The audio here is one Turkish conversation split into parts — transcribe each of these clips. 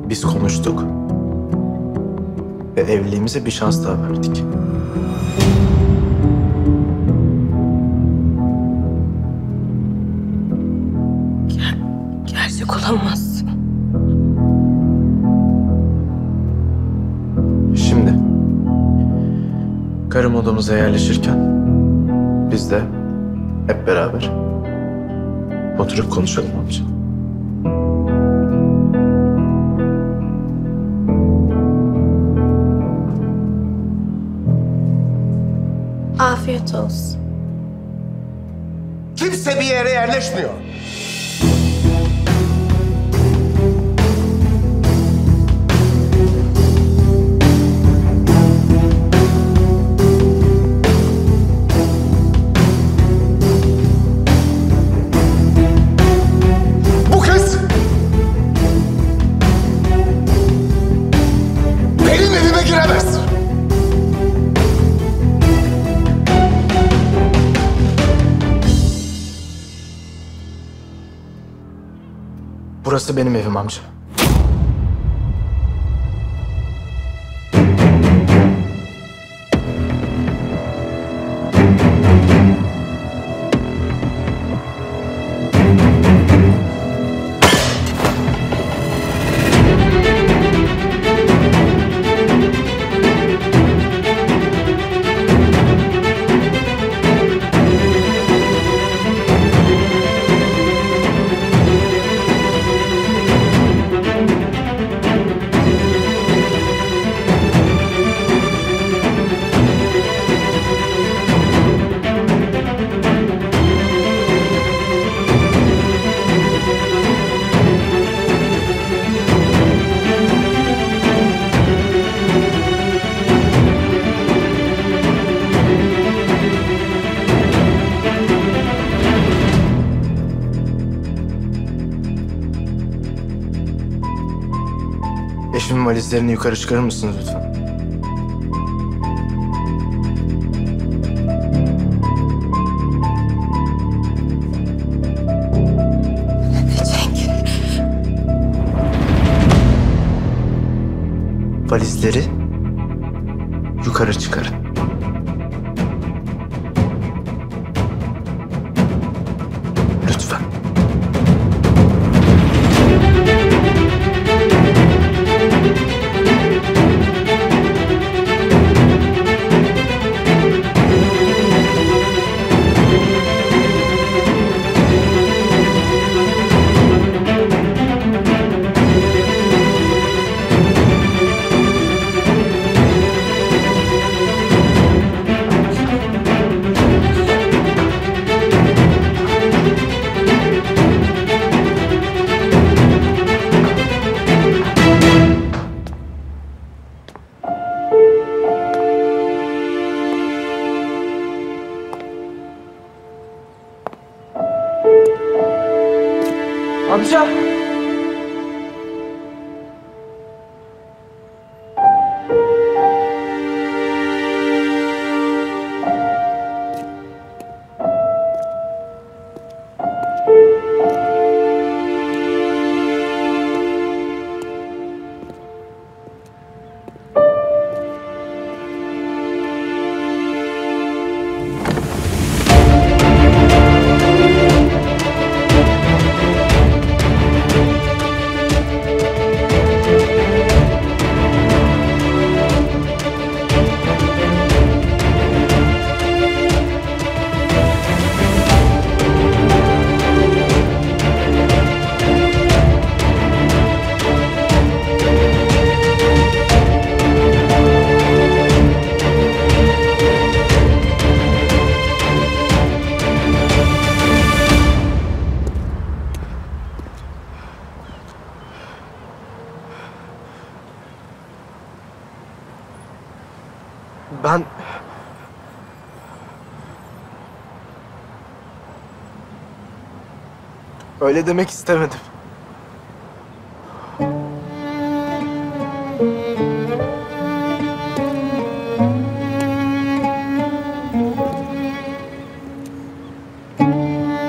Biz konuştuk ve evliliğimize bir şans daha verdik. Gerçek olamaz. Şimdi karım odamıza yerleşirken biz de hep beraber oturup konuşalım amca. Afiyet olsun. Kimse bir yere yerleşmiyor. Bu kız benim evime giremez. Burası benim evim amca. Eşimin valizlerini yukarı çıkarır mısınız lütfen? Cenk. Valizleri yukarı çıkarın. Lütfen. Amca! Ben... Öyle demek istemedim.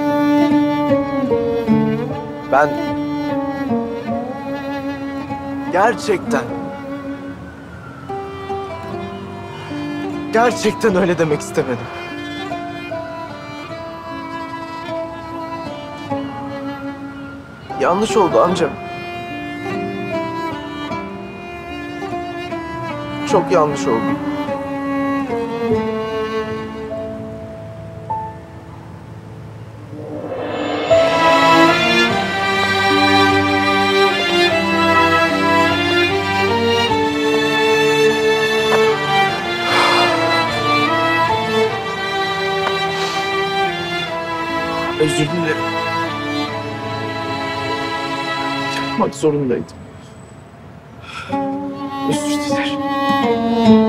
Ben Gerçekten. Gerçekten öyle demek istemedim. Yanlış oldu amcam. Çok yanlış oldu. Özür dilerim. Yapmak zorundaydım. Özür dilerim.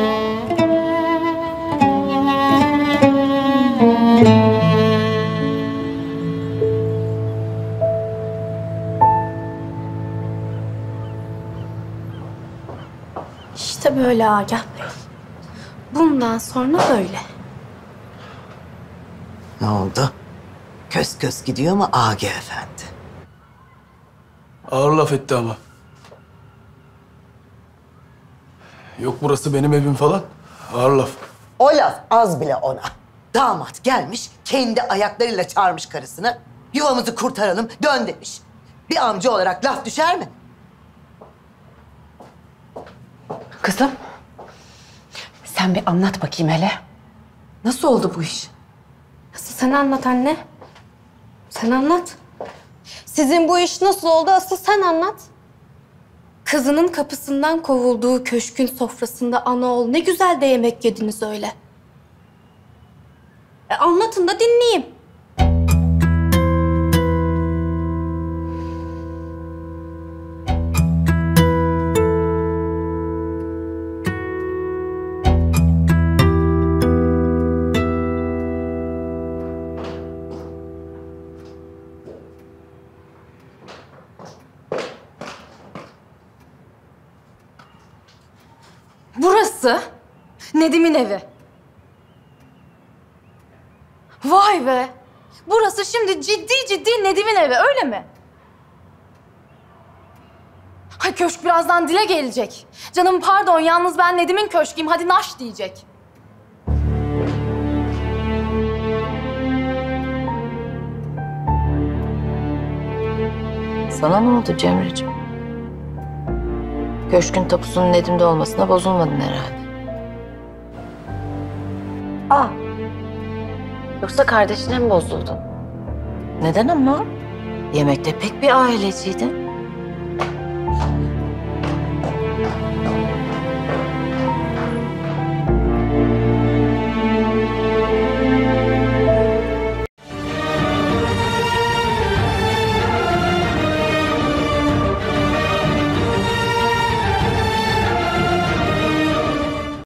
İşte böyle Agah Bey. Bundan sonra böyle. Ne oldu? Kös kös gidiyor mu Agi Efendi? Ağır laf etti ama. Yok burası benim evim falan. Ağır laf. O laf az bile ona. Damat gelmiş, kendi ayaklarıyla çağırmış karısını. Yuvamızı kurtaralım, dön demiş. Bir amca olarak laf düşer mi? Kızım, sen bir anlat bakayım hele. Nasıl oldu bu iş? Asıl sen anlat anne. Sen anlat. Sizin bu iş nasıl oldu asıl sen anlat. Kızının kapısından kovulduğu köşkün sofrasında ana oğul ne güzel de yemek yediniz öyle. Anlatın da dinleyeyim. Burası Nedim'in evi. Vay be! Burası şimdi ciddi Nedim'in evi, öyle mi? Hay köşk birazdan dile gelecek. Canım pardon, yalnız ben Nedim'in köşküyüm, hadi naş diyecek. Sana ne oldu Cemre'ciğim? Köşkün tapusunun Nedim'de olmasına bozulmadın herhalde. Aa. Yoksa kardeşine mi bozuldun? Neden ama? Yemekte pek bir aileciydin.